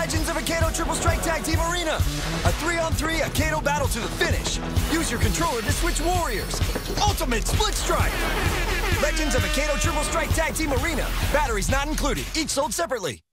Legends of Akedo Triple Strike Tag Team Arena. A 3-on-3 Akedo battle to the finish. Use your controller to switch warriors. Ultimate Split Strike. Legends of Akedo Triple Strike Tag Team Arena. Batteries not included. Each sold separately.